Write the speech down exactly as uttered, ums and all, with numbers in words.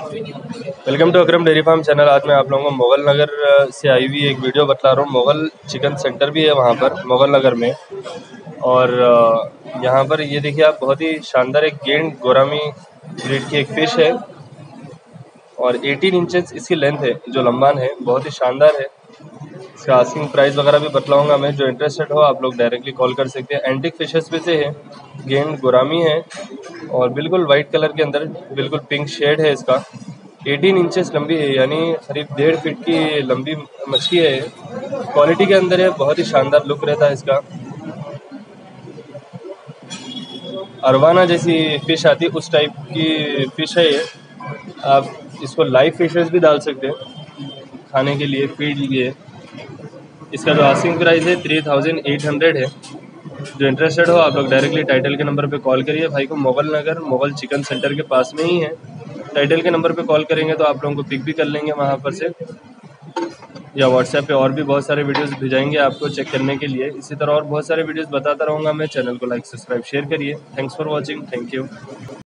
Welcome to Akram dairy farm channel. आज मैं आप लोगों को मुगल नगर से आई हुई एक वीडियो बता रहा हूँ। मुगल चिकन सेंटर भी है वहाँ पर मुगल नगर में। और यहाँ पर ये देखिए आप, बहुत ही शानदार एक गेंड गोरामी ब्रीड की एक फ़िश है और अठारह इंचेस इसकी लेंथ है, जो लंबान है, बहुत ही शानदार है। इसका आस्किंग प्राइस वगैरह भी बतलाऊंगा मैं। जो इंटरेस्टेड हो आप लोग डायरेक्टली कॉल कर सकते हैं। एंटिक फिशेस में से है, गेंड गोरामी है और बिल्कुल वाइट कलर के अंदर बिल्कुल पिंक शेड है इसका। अठारह इंचेस लंबी है, यानी करीब डेढ़ फीट की लंबी मछली है। क्वालिटी के अंदर है, बहुत ही शानदार लुक रहता है इसका। अरवाना जैसी फ़िश आती है उस टाइप की फ़िश है ये। आप इसको लाइव फिशेस भी डाल सकते हैं खाने के लिए, फीड लिए। इसका जो आस्किंग प्राइस है थ्री थाउजेंड एट हंड्रेड है। जो इंटरेस्टेड हो आप लोग डायरेक्टली टाइटल के नंबर पे कॉल करिए। भाई को मुगल नगर मुगल चिकन सेंटर के पास में ही है। टाइटल के नंबर पे कॉल करेंगे तो आप लोगों को पिक भी कर लेंगे वहाँ पर से, या व्हाट्सएप पे और भी बहुत सारे वीडियोस भेजाएंगे आपको चेक करने के लिए। इसी तरह और बहुत सारे वीडियोस बताता रहूँगा मैं। चैनल को लाइक सब्सक्राइब शेयर करिए। Thanks for watching. Thank you.